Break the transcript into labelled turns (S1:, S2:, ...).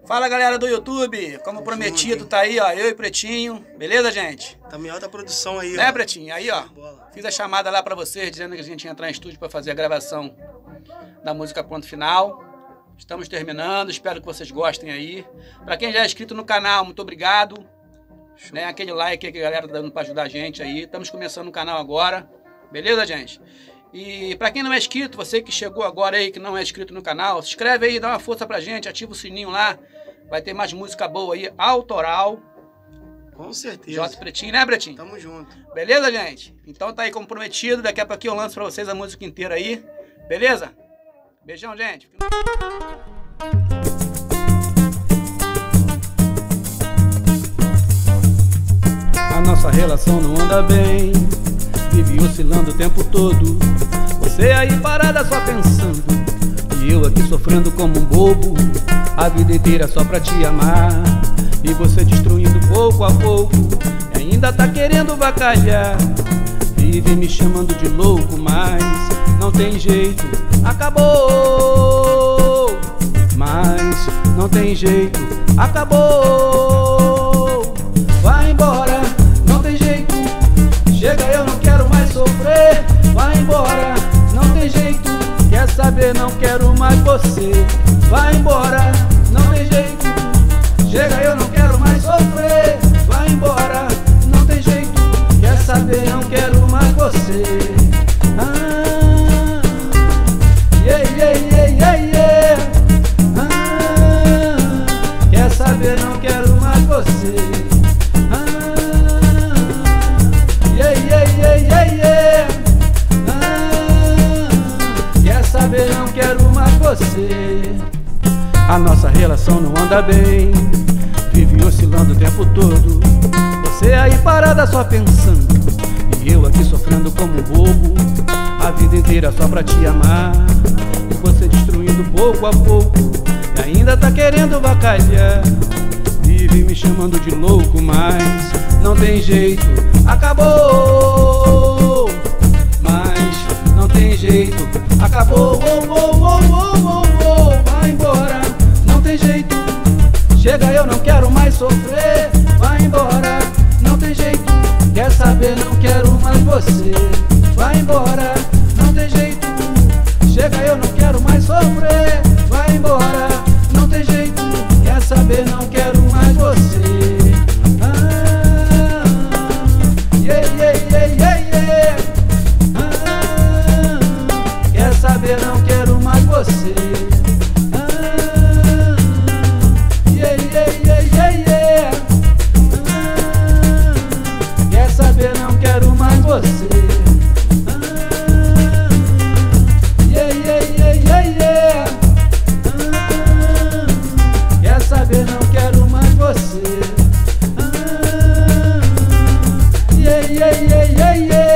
S1: Fala, galera do YouTube, como prometido, tá aí, ó, eu e Pretinho, beleza, gente?
S2: Tá em alta produção aí,
S1: né,
S2: ó.
S1: Pretinho? Aí, ó, fiz a chamada lá pra vocês, dizendo que a gente ia entrar em estúdio pra fazer a gravação da música Ponto Final. Estamos terminando, espero que vocês gostem aí. Pra quem já é inscrito no canal, muito obrigado. Né, aquele like que a galera tá dando pra ajudar a gente aí. Estamos começando o canal agora, beleza, gente? E pra quem não é inscrito, você que chegou agora aí, que não é inscrito no canal, se inscreve aí, dá uma força pra gente, ativa o sininho lá. Vai ter mais música boa aí, autoral.
S2: Com certeza.
S1: Jota Pretinho, né, Pretinho?
S2: Tamo junto.
S1: Beleza, gente? Então tá aí como prometido, daqui a pouquinho eu lanço pra vocês a música inteira aí. Beleza? Beijão, gente.
S3: A nossa relação não anda bem, vive oscilando o tempo todo. Você aí parada só pensando, e eu aqui sofrendo como um bobo. A vida inteira só pra te amar, e você destruindo pouco a pouco. E ainda tá querendo vacalhar, vive me chamando de louco, mas não tem jeito, acabou. Mas não tem jeito, acabou. Vai embora, não tem jeito, chega, eu não quero mais sofrer. Vai embora, não tem jeito, quer saber, não quero mais você. Vai embora, não tem jeito, chega, eu não quero mais sofrer. Vai embora, não tem jeito, quer saber, não quero mais você. Ah, yeah, yeah, yeah, yeah, yeah. Ah, quer saber, não quero mais você. Ah, yeah, yeah, yeah, yeah, yeah. Ah, quer saber, não quero mais você. A nossa relação não anda bem, vive oscilando o tempo todo. Você aí parada só pensando, e eu aqui sofrendo como um bobo. A vida inteira só pra te amar, e você destruindo pouco a pouco. E ainda tá querendo vacalhar, vive me chamando de louco, mas não tem jeito, acabou. Mas não tem jeito, acabou. Vai embora, não tem jeito, chega, eu não quero mais sofrer. Vai embora, não tem jeito, quer saber, não quero mais você. Vai embora, não tem jeito, chega, eu não quero mais sofrer. Vai embora, não tem jeito, quer saber, não quero mais você. Ah, yeah, yeah, yeah, yeah, yeah. Ah, quer saber, não quero mais você. Yeah, yeah, yeah, yeah.